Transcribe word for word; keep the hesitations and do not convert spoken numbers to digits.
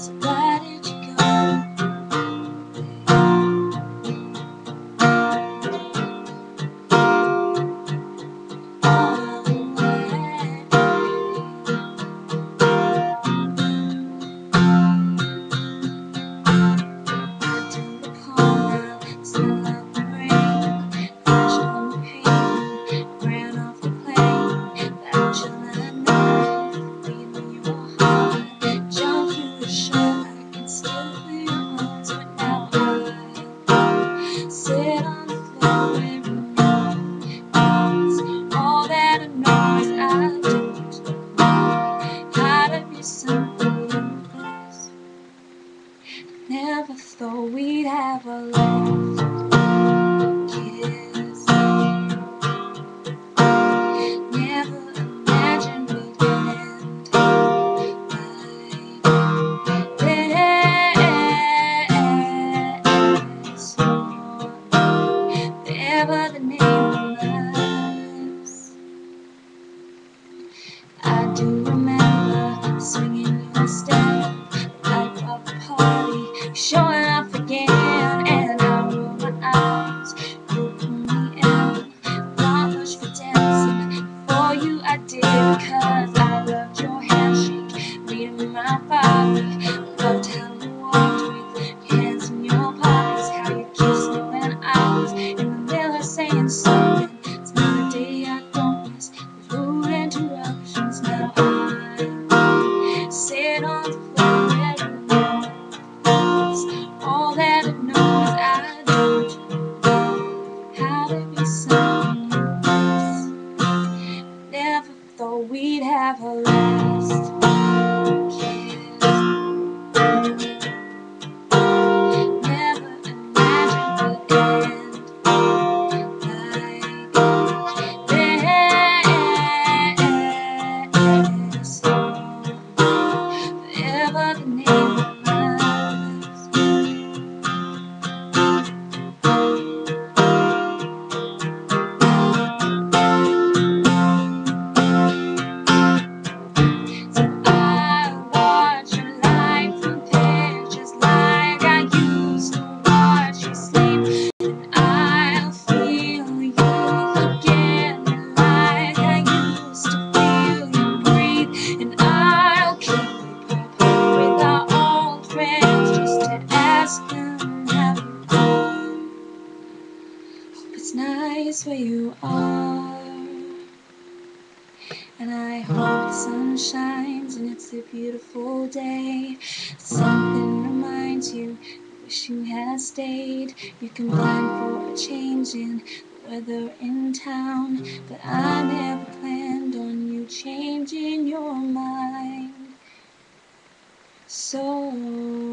So why did you go? Sit on the floor and remember all that I know is I don't know how to be something else. Never thought we'd have a last kiss. Never imagined we'd end like this. Never the name of us. I do remember swinging your step, the life of the party, showing up again, and I roll my eyes, you pull me in, not much for dancing, for you I did, cause I loved your handshake, reading my body, loved how you walked with your hands in your pockets, how you kissed me when I was in the middle saying something. It's not a day I don't miss the rude interruptions. Now I sit on the floor and remember all that I know is I don't know how to be something else. Never thought we'd have a last kiss. Never imagined we'd end like this. Forever the name of us. So I watch your life compare just like I used to watch you sleep, and I'll feel you again like I used to feel you breathe, and I'll keep up with our old friends just to ask them how you are. Hope it's nice where you are, and I hope the sun shines and it's a beautiful day. Something reminds you, you wish you had stayed. You can plan for a change in the weather in town, but I never planned on you changing your mind. So